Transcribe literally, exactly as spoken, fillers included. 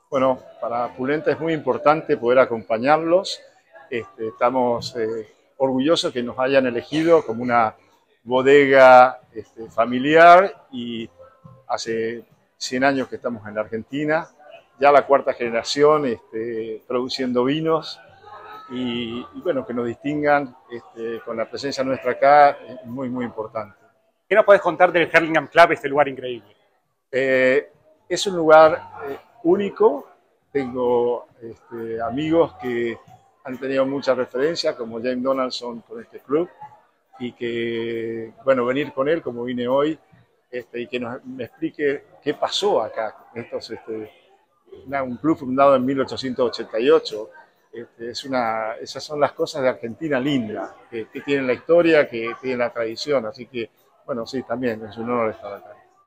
Bueno, para Pulenta es muy importante poder acompañarlos. Este, estamos eh, orgullosos que nos hayan elegido como una bodega este, familiar y hace cien años que estamos en la Argentina, ya la cuarta generación este, produciendo vinos y, y, bueno, que nos distingan este, con la presencia nuestra acá es muy, muy importante. ¿Qué nos podés contar del Hurlingham Club, este lugar increíble? Eh, es un lugar eh, único. Tengo este, amigos que han tenido mucha referencia, como James Donaldson con este club, y que, bueno, venir con él, como vine hoy, este, y que nos, me explique qué pasó acá. Estos, este, una, un club fundado en mil ochocientos ochenta y ocho. Este, es una, esas son las cosas de Argentina lindas, que, que tienen la historia, que tienen la tradición. Así que, bueno, sí, también es un honor estar acá.